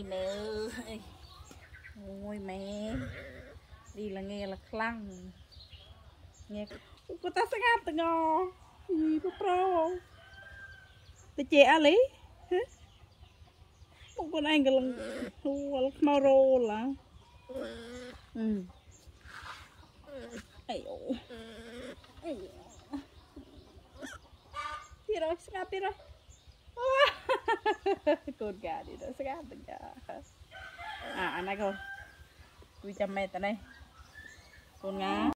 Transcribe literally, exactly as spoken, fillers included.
ơi mẹ ơi. Ôi mẹ. Đi là nghe là khăn. Nghe cô ta sẽ ngáp từ ngò. Gì bố pro. Tôi chè á lý. Một con anh cái lần mau rô là. Ừ. Ai ồ. Ai ồ. Đi rồi, sẽ ngáp đi rồi. Con gà đi rồi, sẽ ngáp từ gà. À, anh này con. Tôi chăm mẹ tại đây. Con ngá.